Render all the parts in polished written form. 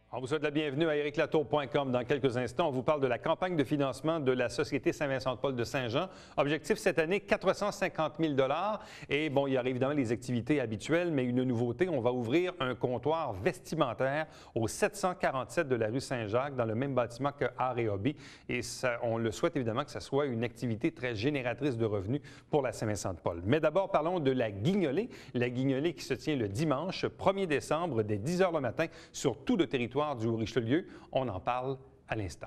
On vous souhaite la bienvenue à ericlatour.com. Dans quelques instants, on vous parle de la campagne de financement de la Société Saint-Vincent-de-Paul de Saint-Jean. Objectif cette année, 450 000 $. Et bon, il y aura évidemment les activités habituelles, mais une nouveauté, on va ouvrir un comptoir vestimentaire au 747 de la rue Saint-Jacques, dans le même bâtiment que Art et Hobby. Et ça, on le souhaite évidemment que ce soit une activité très génératrice de revenus pour la Saint-Vincent-de-Paul. Mais d'abord, parlons de la Guignolée. La Guignolée qui se tient le dimanche 1er décembre dès 10 h le matin sur tout le territoire du Haut-Richelieu. On en parle à l'instant.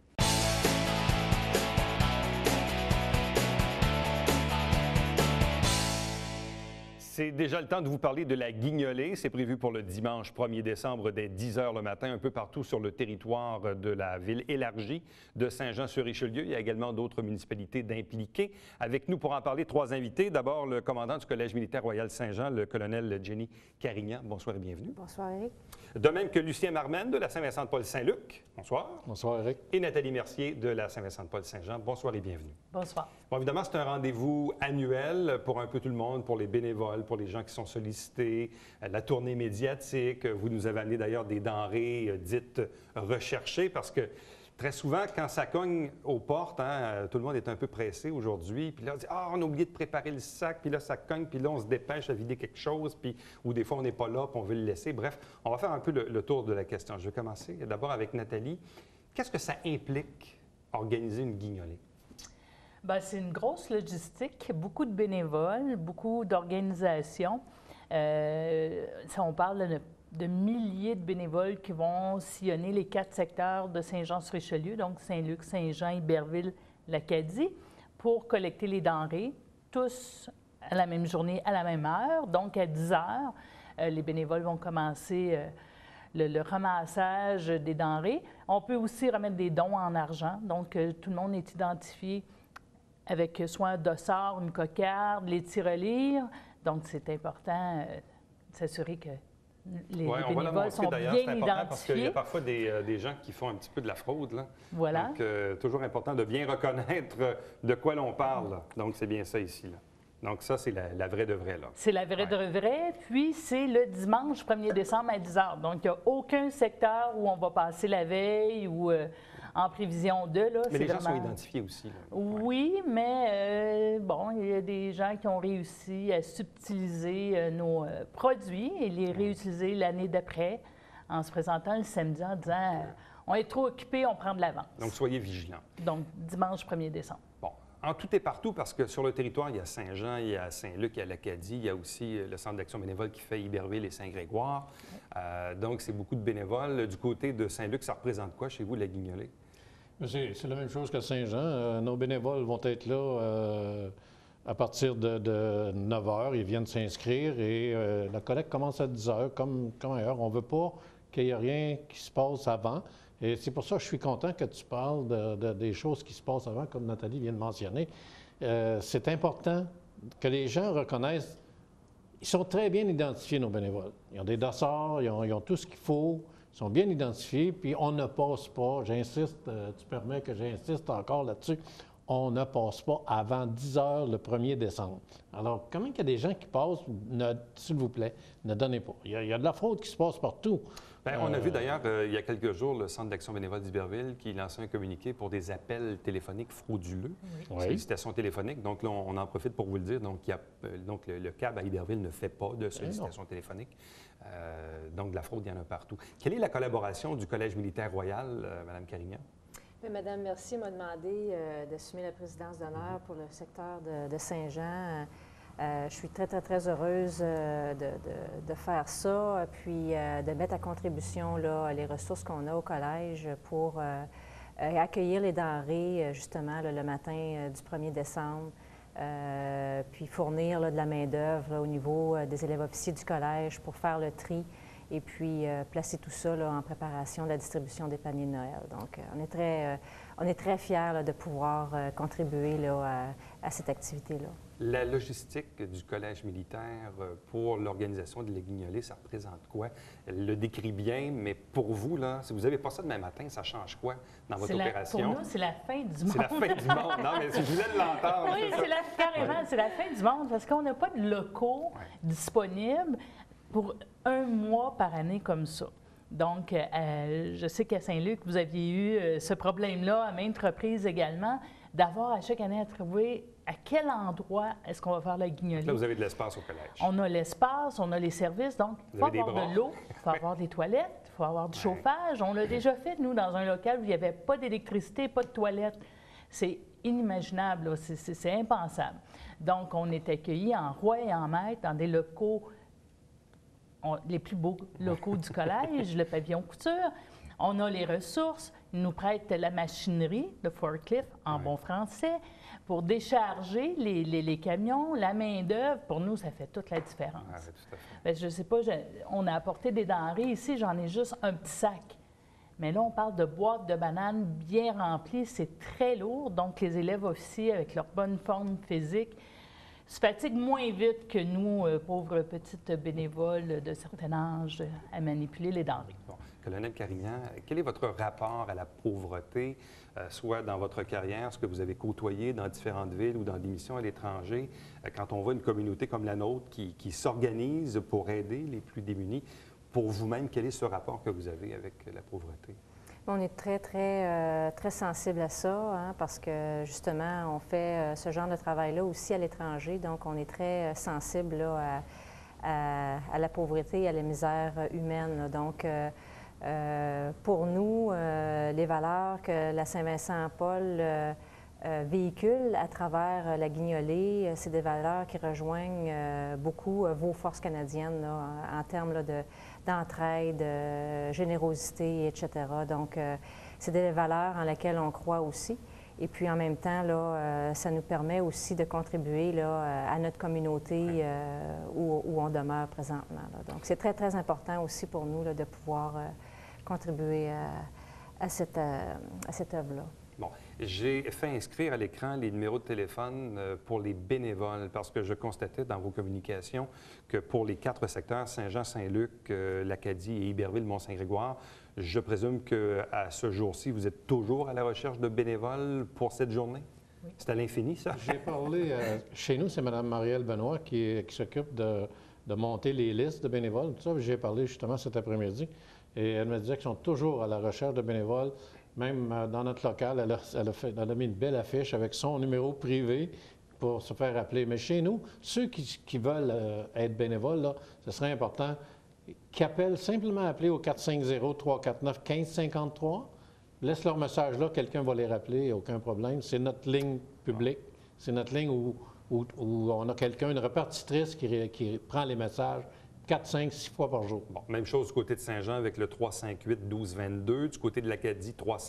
C'est déjà le temps de vous parler de la Guignolée. C'est prévu pour le dimanche 1er décembre dès 10 h le matin, un peu partout sur le territoire de la ville élargie de Saint-Jean-sur-Richelieu. Il y a également d'autres municipalités d'impliquer. Avec nous pour en parler, trois invités. D'abord, le commandant du Collège militaire royal Saint-Jean, le colonel Jenny Carignan. Bonsoir et bienvenue. Bonsoir, Éric. De même que Lucien Marmenne de la Saint-Vincent-de-Paul-Saint-Luc. Bonsoir. Bonsoir, Éric. Et Nathalie Mercier de la Saint-Vincent-de-Paul-Saint-Jean. Bonsoir et bienvenue. Bonsoir. Bon, évidemment, c'est un rendez-vous annuel pour un peu tout le monde, pour les bénévoles, pour les gens qui sont sollicités, la tournée médiatique. Vous nous avez amené d'ailleurs des denrées dites recherchées parce que très souvent, quand ça cogne aux portes, tout le monde est un peu pressé aujourd'hui. Puis là, on dit « Ah, on a oublié de préparer le sac. » Puis là, ça cogne. Puis là, on se dépêche à vider quelque chose. Puis, ou des fois, on n'est pas là, puis on veut le laisser. Bref, on va faire un peu le tour de la question. Je vais commencer d'abord avec Nathalie. Qu'est-ce que ça implique, organiser une guignolée? Bien, c'est une grosse logistique, beaucoup de bénévoles, beaucoup d'organisations. On parle de milliers de bénévoles qui vont sillonner les 4 secteurs de Saint-Jean-sur-Richelieu, donc Saint-Luc, Saint-Jean, Iberville, l'Acadie, pour collecter les denrées, tous à la même journée, à la même heure, donc à 10 heures. Les bénévoles vont commencer le ramassage des denrées. On peut aussi remettre des dons en argent, donc tout le monde est identifié avec soit un dossard, une cocarde, les tirelires. Donc, c'est important de s'assurer que les bénévoles sont bien identifiés. Parce qu'il y a parfois des gens qui font un petit peu de la fraude, là. Voilà. Donc, toujours important de bien reconnaître de quoi l'on parle, là. Donc, c'est bien ça ici, là. Donc, ça, c'est la vraie de vraie, là. C'est la vraie de vraie. Puis, c'est le dimanche 1er décembre à 10 h. Donc, il n'y a aucun secteur où on va passer la veille ou en prévision de, là. Mais les gens sont identifiés aussi, là. Oui, mais bon, il y a des gens qui ont réussi à subtiliser nos produits et les réutiliser l'année d'après en se présentant le samedi en disant on est trop occupé, on prend de l'avance. Donc, soyez vigilants. Donc, dimanche 1er décembre. Bon. En tout et partout, parce que sur le territoire, il y a Saint-Jean, il y a Saint-Luc, il y a l'Acadie, il y a aussi le Centre d'action bénévole qui fait Iberville et Saint-Grégoire. Donc, c'est beaucoup de bénévoles. Du côté de Saint-Luc, ça représente quoi chez vous, la Guignolée? C'est la même chose que Saint-Jean. Nos bénévoles vont être là à partir de 9 h. Ils viennent s'inscrire et la collecte commence à 10 h, comme ailleurs. On ne veut pas qu'il y ait rien qui se passe avant. Et c'est pour ça que je suis content que tu parles des choses qui se passent avant, comme Nathalie vient de mentionner. C'est important que les gens reconnaissent. Ils sont très bien identifiés, nos bénévoles. Ils ont des dossards, ils ont tout ce qu'il faut. Ils sont bien identifiés, puis on ne passe pas, j'insiste, tu permets que j'insiste encore là-dessus, on ne passe pas avant 10 h le 1er décembre. Alors, comment il y a des gens qui passent, s'il vous plaît, ne donnez pas. Il y a de la fraude qui se passe partout. Bien, on a vu d'ailleurs, il y a quelques jours, le Centre d'action bénévole d'Iberville qui lançait un communiqué pour des appels téléphoniques frauduleux, sollicitations téléphoniques. Donc là, on en profite pour vous le dire. Donc, le CAB à Iberville ne fait pas de sollicitations téléphoniques. Donc, de la fraude, il y en a partout. Quelle est la collaboration du Collège militaire royal, Mme Carignan? Madame Mercier m'a demandé d'assumer la présidence d'honneur pour le secteur de Saint-Jean. Je suis très, très, très heureuse de faire ça, puis de mettre à contribution là, les ressources qu'on a au collège pour accueillir les denrées, justement, là, le matin du 1er décembre, puis fournir là, de la main-d'œuvre au niveau des élèves officiers du collège pour faire le tri et puis placer tout ça là, en préparation de la distribution des paniers de Noël. Donc, on est très fiers là, de pouvoir contribuer là, à cette activité-là. La logistique du Collège militaire pour l'organisation de la Guignolée, ça représente quoi? Elle le décrit bien, mais pour vous, là, si vous n'avez pas ça demain matin, ça change quoi dans votre opération? Pour nous, c'est la fin du monde. C'est la fin du monde. Non, mais si je voulais l'entendre. Oui, carrément, c'est la fin du monde parce qu'on n'a pas de locaux disponibles pour un mois par année comme ça. Donc, je sais qu'à Saint-Luc, vous aviez eu ce problème-là à maintes reprises également, d'avoir à chaque année à trouver à quel endroit est-ce qu'on va faire la guignolée. Là, vous avez de l'espace au collège. On a l'espace, on a les services, donc il faut avoir de l'eau, il faut avoir des toilettes, il faut avoir du chauffage. On l'a déjà fait, nous, dans un local où il n'y avait pas d'électricité, pas de toilettes. C'est inimaginable, c'est impensable. Donc, on est accueillis en roi et en maître dans des locaux, les plus beaux locaux du collège, le pavillon couture. On a les ressources, ils nous prêtent la machinerie, le forklift en bon français, pour décharger les camions, la main-d'œuvre. Pour nous, ça fait toute la différence. Oui, tout à fait. Bien, je ne sais pas, on a apporté des denrées ici, j'en ai juste un petit sac. Mais là, on parle de boîtes de bananes bien remplies, c'est très lourd. Donc, les élèves officiers, avec leur bonne forme physique, se fatiguent moins vite que nous, pauvres petites bénévoles de certain âge, à manipuler les denrées. Bon. Colonel Carignan, quel est votre rapport à la pauvreté, soit dans votre carrière, ce que vous avez côtoyé dans différentes villes ou dans des missions à l'étranger, quand on voit une communauté comme la nôtre qui s'organise pour aider les plus démunis? Pour vous-même, quel est ce rapport que vous avez avec la pauvreté? On est très sensible à ça, hein, parce que justement, on fait ce genre de travail-là aussi à l'étranger, donc on est très sensible là, à la pauvreté et à la misère humaine. Là. Donc, pour nous, les valeurs que la Saint-Vincent-Paul véhicule à travers la guignolée, c'est des valeurs qui rejoignent beaucoup vos forces canadiennes là, en termes là, d'entraide, générosité, etc. Donc, c'est des valeurs en lesquelles on croit aussi. Et puis, en même temps, là, ça nous permet aussi de contribuer là, à notre communauté où on demeure présentement. Là. Donc, c'est très, très important aussi pour nous là, de pouvoir contribuer à cette œuvre-là. Bon, j'ai fait inscrire à l'écran les numéros de téléphone pour les bénévoles parce que je constatais dans vos communications que pour les 4 secteurs, Saint-Jean, Saint-Luc, l'Acadie et Iberville-Mont-Saint-Grégoire, je présume qu'à ce jour-ci, vous êtes toujours à la recherche de bénévoles pour cette journée? Oui. C'est à l'infini, ça? J'ai parlé, chez nous, c'est Mme Marielle Benoît qui s'occupe de monter les listes de bénévoles, tout ça. J'ai parlé justement cet après-midi et elle me disait qu'ils sont toujours à la recherche de bénévoles. Même dans notre local, elle a mis une belle affiche avec son numéro privé pour se faire appeler. Mais chez nous, ceux qui veulent être bénévoles, là, ce serait important qu'ils appellent, simplement appeler au 450-349-1553. Laisse leur message là, quelqu'un va les rappeler, aucun problème. C'est notre ligne publique. C'est notre ligne où on a quelqu'un, une répartitrice qui prend les messages 4, 5, 6 fois par jour. Bon, même chose du côté de Saint-Jean avec le 358-1222, du côté de l'Acadie,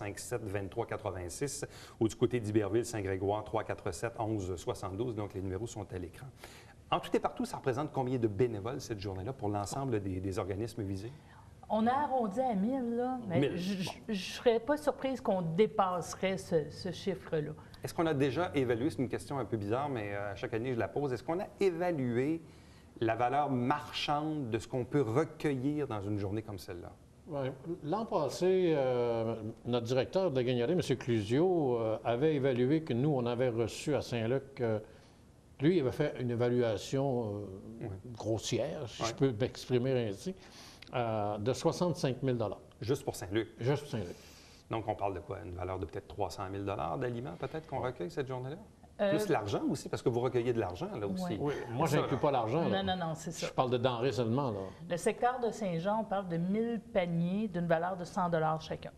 357-2386, ou du côté d'Iberville, Saint-Grégoire, 347-1172. Donc, les numéros sont à l'écran. En tout et partout, ça représente combien de bénévoles cette journée-là pour l'ensemble des organismes visés? On a arrondi à 1000, là, mais je ne serais pas surprise qu'on dépasserait ce chiffre-là. Est-ce qu'on a déjà évalué, c'est une question un peu bizarre, mais à chaque année, je la pose, est-ce qu'on a évalué la valeur marchande de ce qu'on peut recueillir dans une journée comme celle-là? Oui. L'an passé, notre directeur de la guignolée, M. Clusio, avait évalué que nous, on avait reçu à Saint-Luc, lui, il avait fait une évaluation grossière, si je peux m'exprimer ainsi, de 65 000 $. Juste pour Saint-Luc? Juste pour Saint-Luc. Donc, on parle de quoi? Une valeur de peut-être 300 000 $ d'aliments, peut-être, qu'on recueille cette journée-là? Plus l'argent aussi, parce que vous recueillez de l'argent, là aussi. Oui, moi, je n'inclus pas l'argent. Non, c'est ça. Je parle de denrées seulement, là. Le secteur de Saint-Jean, on parle de 1000 paniers d'une valeur de 100 $ chacun.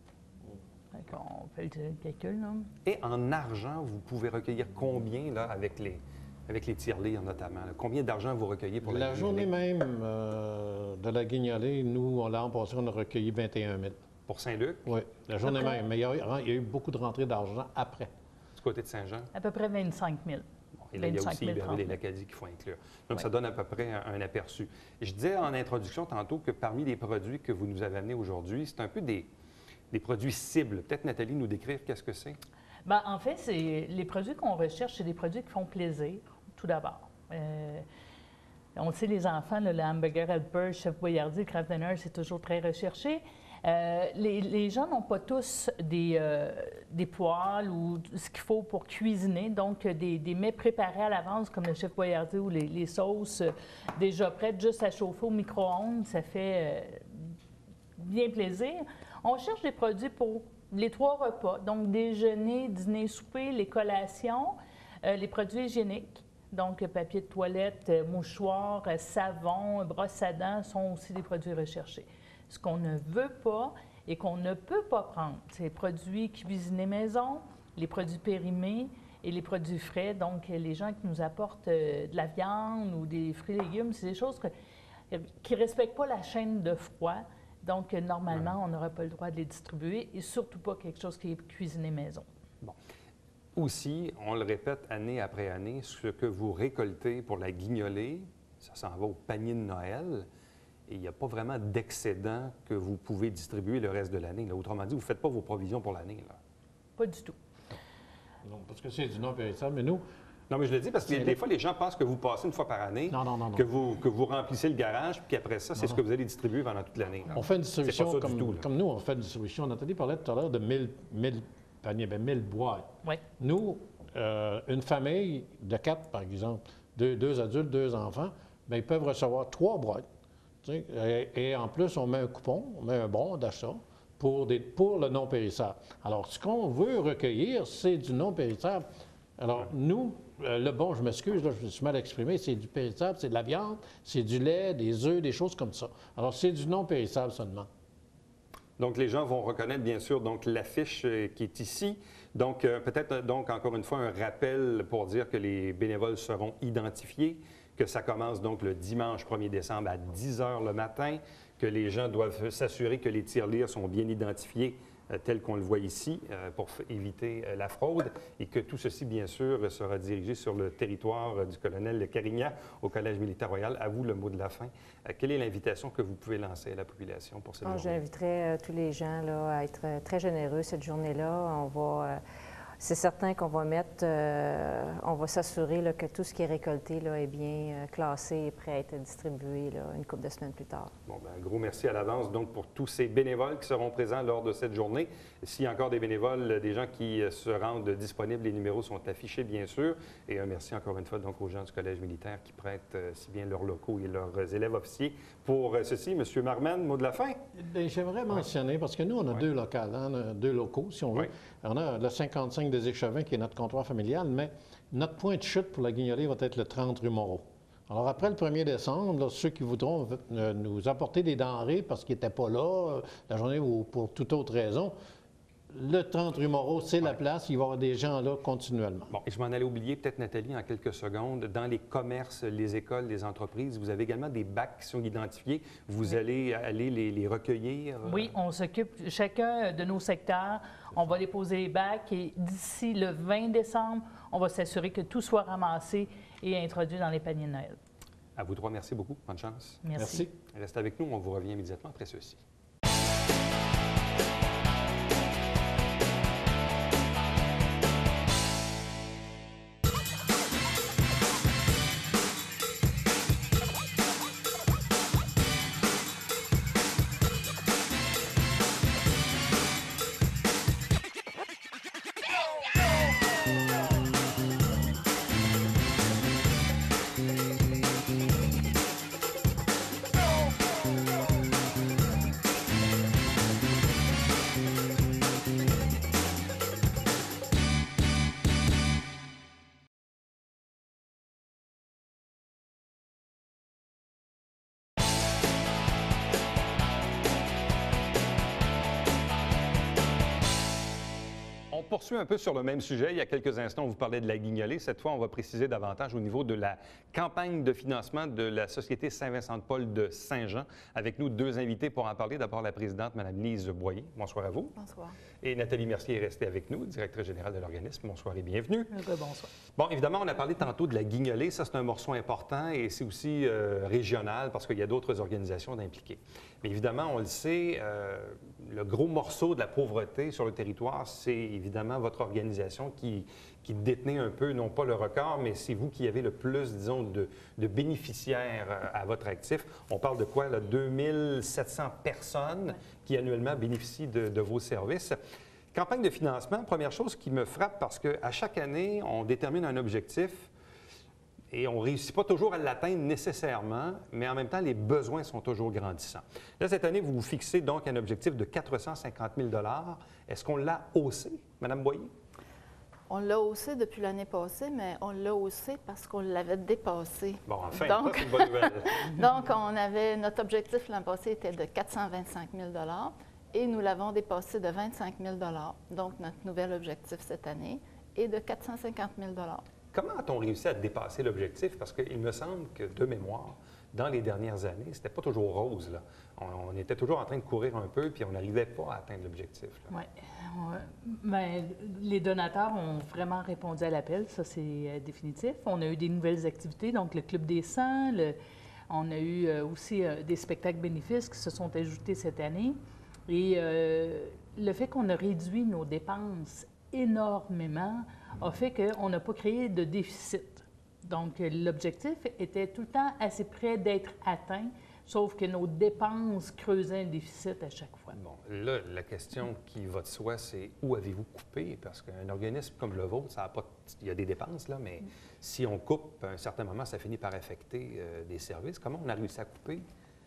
On fait le calcul, là. Et en argent, vous pouvez recueillir combien, là, avec les tirelires notamment? Là? Combien d'argent vous recueillez pour la journée même de la guignolée, nous, l'an passé, on a recueilli 21 000. Pour Saint-Luc? Oui, la journée même. Mais il y a eu beaucoup de rentrées d'argent après. Du côté de Saint-Jean? À peu près 25 000. Bon, et là, il y a aussi Iberville et l'Acadie qu'il faut inclure. Donc, ça donne à peu près un aperçu. Je disais en introduction tantôt que parmi les produits que vous nous avez amenés aujourd'hui, c'est un peu des produits cibles. Peut-être, Nathalie, nous décrire qu'est-ce que c'est? Bien, en fait, les produits qu'on recherche, c'est des produits qui font plaisir, tout d'abord. On sait, les enfants, le hamburger helper, chef Boyardee, le Kraft Dinner, c'est toujours très recherché. Les gens n'ont pas tous des poêles ou ce qu'il faut pour cuisiner, donc des mets préparés à l'avance comme le chef Boyardee ou les sauces déjà prêtes, juste à chauffer au micro-ondes, ça fait bien plaisir. On cherche des produits pour les 3 repas, donc déjeuner, dîner, souper, les collations, les produits hygiéniques. Donc, papier de toilette, mouchoir, savon, brosse à dents sont aussi des produits recherchés. Ce qu'on ne veut pas et qu'on ne peut pas prendre, c'est les produits cuisinés maison, les produits périmés et les produits frais. Donc, les gens qui nous apportent de la viande ou des fruits et légumes, c'est des choses qui ne respectent pas la chaîne de froid. Donc, normalement, on n'aurait pas le droit de les distribuer et surtout pas quelque chose qui est cuisiné maison. Bon. Aussi, on le répète année après année, ce que vous récoltez pour la guignolée, ça s'en va au panier de Noël et il n'y a pas vraiment d'excédent que vous pouvez distribuer le reste de l'année. Autrement dit, vous ne faites pas vos provisions pour l'année. Pas du tout. Non, parce que c'est du non périssable, mais nous... Non, mais je le dis parce que des fois, les gens pensent que vous passez une fois par année, Non, non, non, non. que vous remplissez le garage, puis après ça, c'est ce que vous allez distribuer pendant toute l'année. On fait une distribution C'est pas ça du tout, là. comme nous, on fait une distribution. Nathalie parlait tout à l'heure de 1000 paniers, bien 1000 boîtes. Oui. Nous, une famille de 4, par exemple, 2 adultes, 2 enfants, bien, ils peuvent recevoir 3 boîtes. Tu sais, et en plus, on met un coupon, on met un bon d'achat pour le non périssable. Alors, ce qu'on veut recueillir, c'est du non périssable. Alors, nous, le bon, je m'excuse, là, je me suis mal exprimé, c'est du périssable, c'est de la viande, c'est du lait, des œufs, des choses comme ça. Alors, c'est du non périssable seulement. Donc, les gens vont reconnaître, bien sûr, donc l'affiche qui est ici. Donc, peut-être, donc, encore une fois, un rappel pour dire que les bénévoles seront identifiés, que ça commence donc le dimanche 1er décembre à 10 h le matin, que les gens doivent s'assurer que les tirelires sont bien identifiés tel qu'on le voit ici, pour éviter la fraude, et que tout ceci, bien sûr, sera dirigé sur le territoire du colonel Carignan au Collège militaire royal. À vous le mot de la fin. Quelle est l'invitation que vous pouvez lancer à la population pour cette journée? J'inviterais tous les gens là, à être très généreux cette journée-là. C'est certain qu'on va on va s'assurer là, que tout ce qui est récolté là, est bien classé et prêt à être distribué là, une couple de semaines plus tard. Bon, bien, un gros merci à l'avance donc pour tous ces bénévoles qui seront présents lors de cette journée. S'il y a encore des bénévoles, des gens qui se rendent disponibles, les numéros sont affichés, bien sûr. Et un merci encore une fois donc aux gens du Collège militaire qui prêtent si bien leurs locaux et leurs élèves officiers pour ceci. Monsieur Marman, mot de la fin? Bien, j'aimerais mentionner, parce que nous, on a 2 locales, hein, on a 2 locaux, si on veut. Oui. On a le 55 des Échevins, qui est notre comptoir familial, mais notre point de chute pour la guignolée va être le 30 rue Moreau. Alors, après le 1er décembre, là, ceux qui voudront nous apporter des denrées parce qu'ils n'étaient pas là la journée ou pour toute autre raison, le 30 rue Moreau, c'est la place. Il va y avoir des gens là continuellement. Bon, et je m'en allais oublier, peut-être, Nathalie, en quelques secondes. Dans les commerces, les écoles, les entreprises, vous avez également des bacs qui sont identifiés. Vous allez aller les recueillir? Oui, on s'occupe, chacun de nos secteurs, on va déposer les bacs et d'ici le 20 décembre, on va s'assurer que tout soit ramassé et introduit dans les paniers de Noël. À vous 3, merci beaucoup. Bonne chance. Merci. Restez avec nous, on vous revient immédiatement après ceci. On poursuit un peu sur le même sujet. Il y a quelques instants, on vous parlait de la guignolée. Cette fois, on va préciser davantage au niveau de la campagne de financement de la Société Saint-Vincent-de-Paul de Saint-Jean. Avec nous, 2 invités pour en parler. D'abord, la présidente, Mme Lise Boyer. Bonsoir à vous. Bonsoir. Et Nathalie Mercier est restée avec nous, directrice générale de l'organisme. Bonsoir et bienvenue. Bonsoir. Bon, évidemment, on a parlé tantôt de la guignolée. Ça, c'est un morceau important et c'est aussi régional parce qu'il y a d'autres organisations impliquées. Mais évidemment, on le sait, le gros morceau de la pauvreté sur le territoire, c'est évidemment votre organisation qui détenait un peu, non pas le record, mais c'est vous qui avez le plus, disons, de bénéficiaires à votre actif. On parle de quoi, là? 2700 personnes qui annuellement bénéficient de vos services. Campagne de financement, première chose qui me frappe parce qu'à chaque année, on détermine un objectif. Et on ne réussit pas toujours à l'atteindre nécessairement, mais en même temps, les besoins sont toujours grandissants. Là, cette année, vous vous fixez donc un objectif de 450 000 $. Est-ce qu'on l'a haussé, Mme Boyer? On l'a haussé depuis l'année passée, mais on l'a haussé parce qu'on l'avait dépassé. Bon, enfin, Donc, c'est une bonne nouvelle. donc, notre objectif l'an passé était de 425 000 $ et nous l'avons dépassé de 25 000 $. Donc, notre nouvel objectif cette année est de 450 000 $. Comment a-t-on réussi à dépasser l'objectif? Parce qu'il me semble que, de mémoire, dans les dernières années, c'était pas toujours rose, là. On était toujours en train de courir un peu, puis on n'arrivait pas à atteindre l'objectif. Oui. Bien, les donateurs ont vraiment répondu à l'appel, ça c'est définitif. On a eu des nouvelles activités, donc le Club des 100, on a eu aussi des spectacles bénéfices qui se sont ajoutés cette année. Et le fait qu'on a réduit nos dépenses énormément a fait qu'on n'a pas créé de déficit. Donc, l'objectif était tout le temps assez près d'être atteint, sauf que nos dépenses creusaient un déficit à chaque fois. Bon, là, la question qui va de soi, c'est où avez-vous coupé? Parce qu'un organisme comme le vôtre, ça a pas... il y a des dépenses, là, mais si on coupe, à un certain moment, ça finit par affecter des services. Comment on a réussi à couper?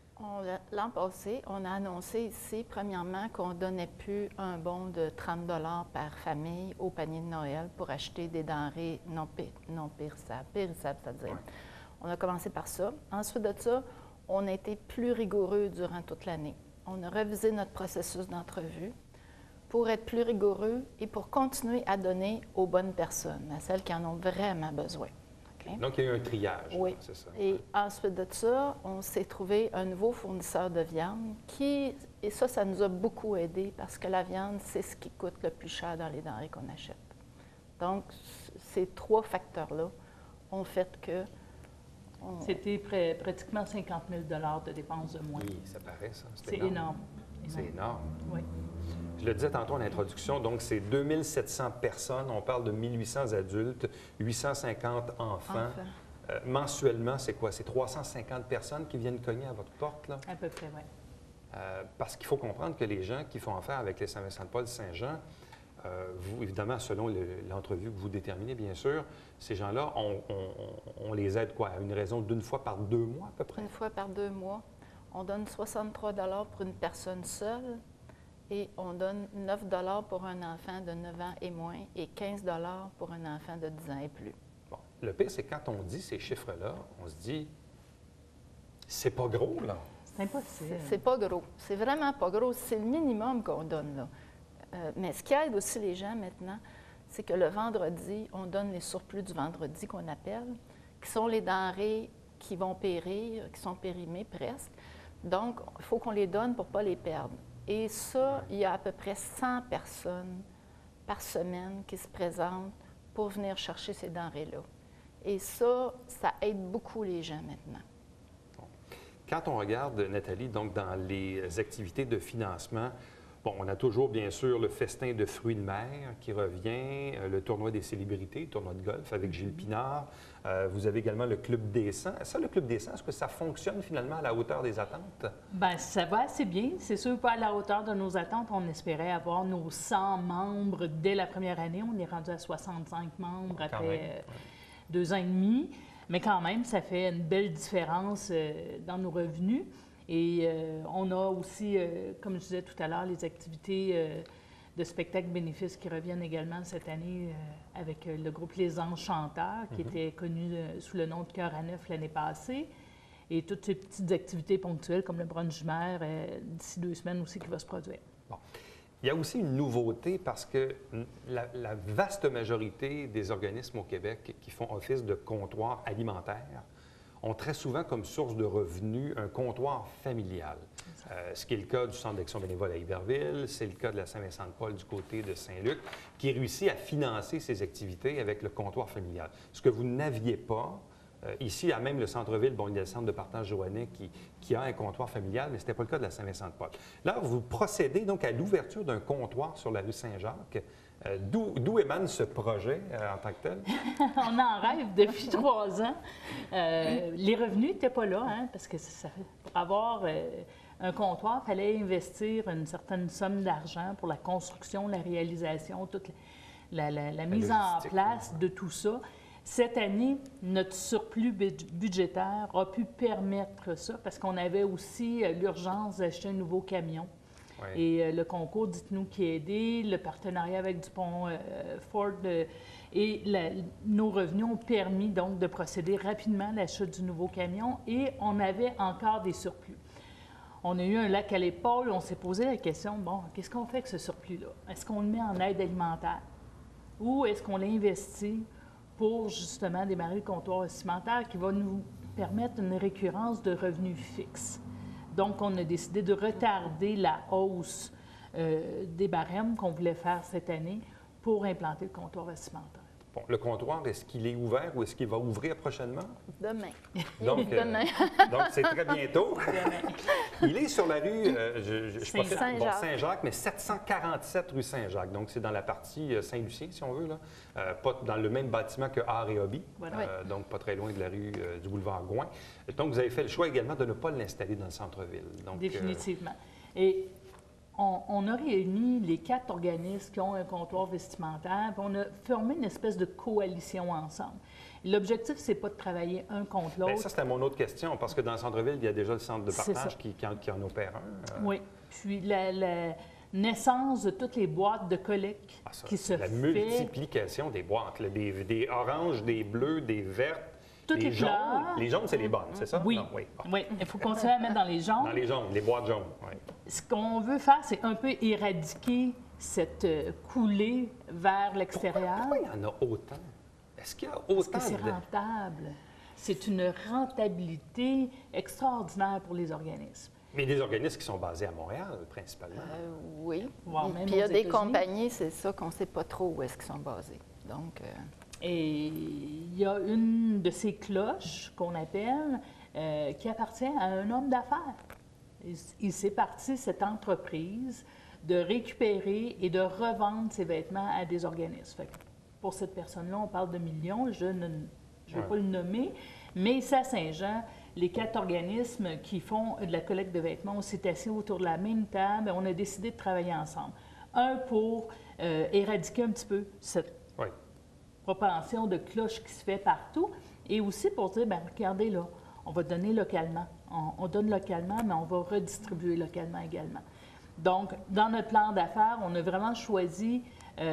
L'an passé, on a annoncé ici, premièrement, qu'on ne donnait plus un bon de 30 $ par famille au panier de Noël pour acheter des denrées non périssables, c'est-à-dire. On a commencé par ça. Ensuite de ça, on a été plus rigoureux durant toute l'année. On a révisé notre processus d'entrevue pour être plus rigoureux et pour continuer à donner aux bonnes personnes, à celles qui en ont vraiment besoin. Okay? Donc, il y a eu un triage. Oui. C'est ça. Et ensuite de ça, on s'est trouvé un nouveau fournisseur de viande et ça nous a beaucoup aidé parce que la viande, c'est ce qui coûte le plus cher dans les denrées qu'on achète. Donc, ces trois facteurs-là ont fait que... C'était pratiquement 50 000 $ de dépenses de moins. Oui, ça paraît, ça. C'est énorme. C'est énorme. Oui. Je le disais tantôt en introduction, donc c'est 2700 personnes, on parle de 1800 adultes, 850 enfants. Mensuellement, c'est quoi? C'est 350 personnes qui viennent cogner à votre porte, là? À peu près, oui. Parce qu'il faut comprendre que les gens qui font affaire avec les Saint-Vincent-de-Paul Saint-Jean, vous, évidemment, selon l'entrevue que vous déterminez, bien sûr, ces gens-là, on les aide quoi? À une raison d'une fois par 2 mois, à peu près? Une fois par 2 mois. On donne 63 $ pour une personne seule et on donne 9 $ pour un enfant de 9 ans et moins et 15 $ pour un enfant de 10 ans et plus. Bon, le pire, c'est quand on dit ces chiffres-là, on se dit, c'est pas gros, là. C'est impossible. C'est pas gros. C'est vraiment pas gros. C'est le minimum qu'on donne, là. Mais ce qui aide aussi les gens maintenant, c'est que le vendredi, on donne les surplus du vendredi qu'on appelle, qui sont les denrées qui vont périr, qui sont périmées presque. Donc, il faut qu'on les donne pour ne pas les perdre. Et ça, il y a à peu près 100 personnes par semaine qui se présentent pour venir chercher ces denrées-là. Et ça aide beaucoup les gens maintenant. Quand on regarde, Nathalie, donc dans les activités de financement, bon, on a toujours, bien sûr, le festin de fruits de mer qui revient, le tournoi des célébrités, le tournoi de golf avec Gilles Pinard. Vous avez également le Club des 100. Ça, le Club des 100, est-ce que ça fonctionne finalement à la hauteur des attentes? Bien, ça va assez bien. C'est sûr, pas à la hauteur de nos attentes. On espérait avoir nos 100 membres dès la première année. On est rendu à 65 membres après 2 ans et demi. Mais quand même, ça fait une belle différence dans nos revenus. Et on a aussi, comme je disais tout à l'heure, les activités de spectacles bénéfices qui reviennent également cette année avec le groupe Les Enchanteurs, qui était connu sous le nom de Cœur à Neuf l'année passée. Et toutes ces petites activités ponctuelles comme le brunch mer d'ici 2 semaines aussi qui va se produire. Bon. Il y a aussi une nouveauté parce que la vaste majorité des organismes au Québec qui font office de comptoir alimentaire ont très souvent comme source de revenus un comptoir familial. Ce qui est le cas du Centre d'action bénévole à Iberville, c'est le cas de la Saint-Vincent-de-Paul du côté de Saint-Luc, qui réussit à financer ses activités avec le comptoir familial. Ce que vous n'aviez pas, ici, à même le centre-ville, bon, il y a le centre de partage Joannais qui a un comptoir familial, mais ce n'était pas le cas de la Saint-Vincent-de-Paul. Là, vous procédez donc à l'ouverture d'un comptoir sur la rue Saint-Jacques. D'où émane ce projet en tant que tel? On en rêve depuis 3 ans. Les revenus n'étaient pas là, hein, parce que pour avoir un comptoir, il fallait investir une certaine somme d'argent pour la construction, la réalisation, toute la mise en place de tout ça. Cette année, notre surplus budgétaire a pu permettre ça parce qu'on avait aussi l'urgence d'acheter un nouveau camion. Oui. Et le concours Dites-nous qui a aidé, le partenariat avec Dupont Ford nos revenus ont permis donc de procéder rapidement à l'achat du nouveau camion et on avait encore des surplus. On a eu un lac à l'épaule, on s'est posé la question, bon, qu'est-ce qu'on fait avec ce surplus-là? Est-ce qu'on le met en aide alimentaire ou est-ce qu'on l'investit pour justement démarrer le comptoir vestimentaire qui va nous permettre une récurrence de revenus fixes? Donc, on a décidé de retarder la hausse des barèmes qu'on voulait faire cette année pour implanter le comptoir vestimentaire. Bon, le comptoir, est-ce qu'il est ouvert ou est-ce qu'il va ouvrir prochainement? Demain. Donc, Demain. donc c'est très bientôt. Il est sur la rue Saint-Jacques, mais 747 rue Saint-Jacques. Donc, c'est dans la partie Saint-Lucien, si on veut, là. Pas dans le même bâtiment que Art et Hobby, Voilà. donc pas très loin de la rue du boulevard Gouin. Donc, vous avez fait le choix également de ne pas l'installer dans le centre-ville. Donc, définitivement. Et on a réuni les 4 organismes qui ont un comptoir vestimentaire, puis on a formé une espèce de coalition ensemble. L'objectif, c'est pas de travailler un contre l'autre. Bien, ça, c'était mon autre question, parce que dans le centre-ville, il y a déjà le centre de partage qui en opère un. Oui. Puis la naissance de toutes les boîtes de collecte qui se la fait. multiplication des boîtes, là, des oranges, des bleus, des vertes. Toutes les jaunes. couleurs. Les jaunes, c'est les bonnes, c'est ça? Oui. Non, oui. Bon. Oui, il faut continuer à mettre dans les jaunes. Dans les jaunes, les boîtes jaunes, oui. Ce qu'on veut faire, c'est un peu éradiquer cette coulée vers l'extérieur. Pourquoi il y en a autant? Est-ce qu'il y a Parce autant que c'est rentable. C'est une rentabilité extraordinaire pour les organismes. Mais des organismes qui sont basés à Montréal, principalement. Oui. Voire même Puis il y a aux des États-Unis. compagnies, c'est ça qu'on ne sait pas trop où est-ce qu'ils sont basés. Donc, Et il y a une de ces cloches qu'on appelle qui appartient à un homme d'affaires. Il s'est parti, cette entreprise, de récupérer et de revendre ses vêtements à des organismes. Fait que pour cette personne-là, on parle de millions, je ne vais pas le nommer, mais ici à Saint-Jean, les 4 organismes qui font de la collecte de vêtements, on s'est assis autour de la même table et on a décidé de travailler ensemble. Un, pour éradiquer un petit peu cette propension de cloche qui se fait partout, et aussi pour dire, bien, regardez là, on va donner localement. On donne localement, mais on va redistribuer localement également. Donc, dans notre plan d'affaires, on a vraiment choisi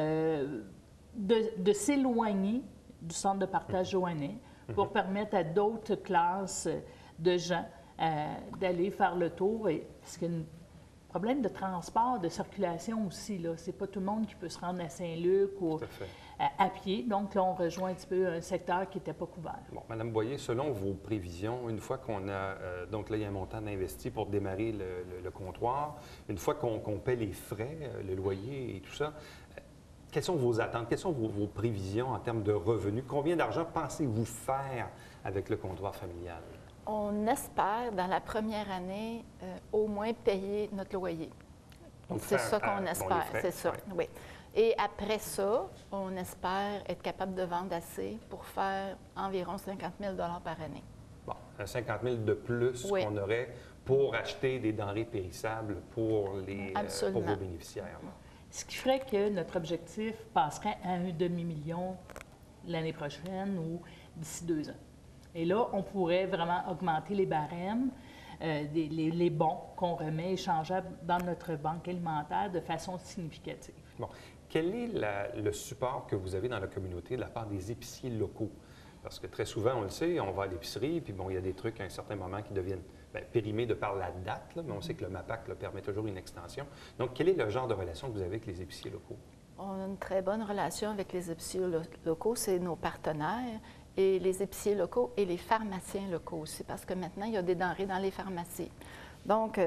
de s'éloigner du centre de partage Joannais pour permettre à d'autres classes de gens d'aller faire le tour. Parce qu'il y a un problème de transport, de circulation aussi. Ce n'est pas tout le monde qui peut se rendre à Saint-Luc ou à pied. Donc, là, on rejoint un petit peu un secteur qui n'était pas couvert. Bon, Mme Boyer, selon vos prévisions, une fois qu'on a... donc là, il y a un montant d'investi pour démarrer le comptoir. Une fois qu'on paie les frais, le loyer et tout ça, quelles sont vos attentes? Quelles sont vos prévisions en termes de revenus? Combien d'argent pensez-vous faire avec le comptoir familial? on espère, dans la première année, au moins payer notre loyer. C'est ça qu'on espère, c'est ça, oui. Et après ça, on espère être capable de vendre assez pour faire environ 50 000 par année. Bon, 50 000 de plus qu'on aurait pour acheter des denrées périssables pour vos bénéficiaires. Ce qui ferait que notre objectif passerait à un demi-million l'année prochaine ou d'ici 2 ans. Et là, on pourrait vraiment augmenter les barèmes, les bons qu'on remet échangeables dans notre banque alimentaire de façon significative. Bon. Quel est le support que vous avez dans la communauté de la part des épiciers locaux? Parce que très souvent, on le sait, on va à l'épicerie, puis bon, il y a des trucs à un certain moment qui deviennent périmés de par la date, là, mais on sait que le MAPAC permet toujours une extension. Donc, quel est le genre de relation que vous avez avec les épiciers locaux? On a une très bonne relation avec les épiciers locaux, c'est nos partenaires, et les épiciers locaux et les pharmaciens locaux aussi, parce que maintenant, il y a des denrées dans les pharmacies. Donc,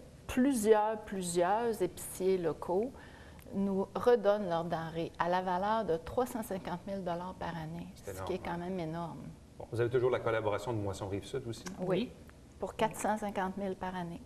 plusieurs épiciers locaux nous redonnent leurs denrées à la valeur de 350 000 par année, ce qui est quand même énorme. Bon, vous avez toujours la collaboration de Moisson Rive-Sud aussi? Oui, pour 450 000 par année.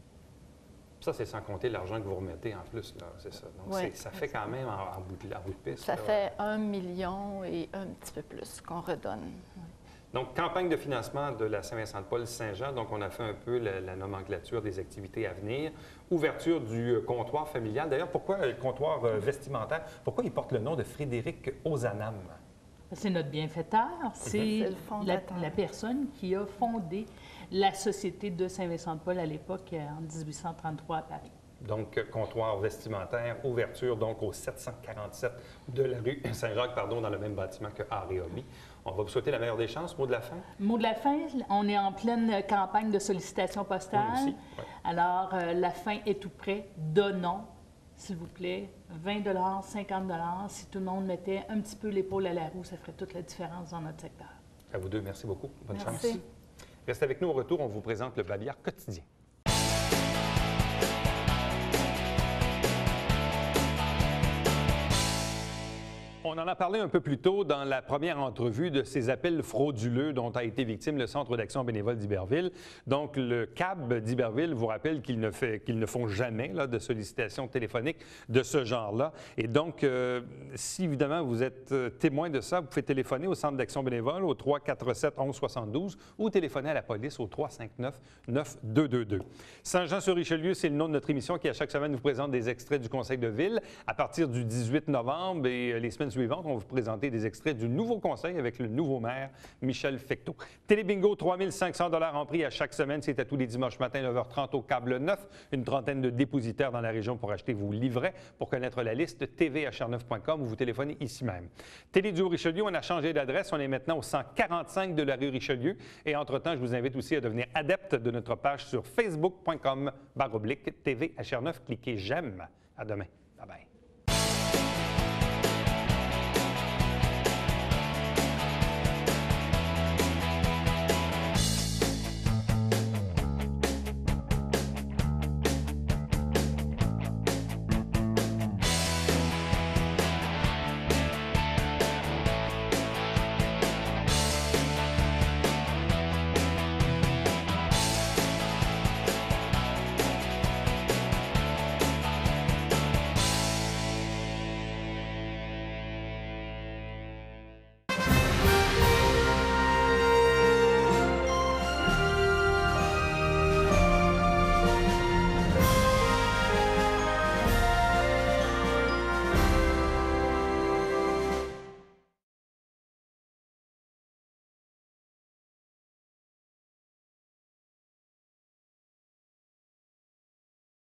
Ça, c'est sans compter l'argent que vous remettez en plus, là, c'est ça. Donc, ça fait quand même en bout de piste. Ça fait 1 million et un petit peu plus qu'on redonne. Donc, campagne de financement de la Saint-Vincent-de-Paul-Saint-Jean. Donc, on a fait un peu la nomenclature des activités à venir. Ouverture du comptoir familial. D'ailleurs, pourquoi le comptoir vestimentaire? Pourquoi il porte le nom de Frédéric Ozanam? C'est notre bienfaiteur, c'est le fondateur. la personne qui a fondé la Société de Saint-Vincent-de-Paul à l'époque, en 1833 à Paris. Donc, comptoir vestimentaire, ouverture donc au 747 de la rue Saint-Jacques, pardon, dans le même bâtiment que Art et Hobby. On va vous souhaiter la meilleure des chances. Mot de la fin? Mot de la fin, on est en pleine campagne de sollicitation postale. Oui, aussi, oui. Alors, la fin est tout près. Donnons, s'il vous plaît, 20 50 Si tout le monde mettait un petit peu l'épaule à la roue, ça ferait toute la différence dans notre secteur. À vous deux, merci beaucoup. Bonne Merci. chance. Restez avec nous au retour, on vous présente le Babillard quotidien. On en a parlé un peu plus tôt dans la première entrevue de ces appels frauduleux dont a été victime le Centre d'action bénévole d'Iberville. Donc, le CAB d'Iberville vous rappelle qu'ils ne font jamais là, de sollicitations téléphoniques de ce genre-là. Et donc, si évidemment vous êtes témoin de ça, vous pouvez téléphoner au Centre d'action bénévole au 347-1172 ou téléphoner à la police au 359-9222. Saint-Jean-sur-Richelieu, c'est le nom de notre émission qui, à chaque semaine, vous présente des extraits du Conseil de ville. À partir du 18 novembre et les semaines suivantes, on va vous présenter des extraits du nouveau conseil avec le nouveau maire, Michel Fecteau. Télébingo, 3 500 $ en prix à chaque semaine. C'est à tous les dimanches matin, 9h30 au câble 9. Une trentaine de dépositaires dans la région pour acheter vos livrets. Pour connaître la liste, tvhr9.com ou vous téléphonez ici même. Télé du Haut-Richelieu, on a changé d'adresse. On est maintenant au 145 de la rue Richelieu. Et entre-temps, je vous invite aussi à devenir adepte de notre page sur facebook.com/tvhr9. Cliquez j'aime. À demain. Bye bye.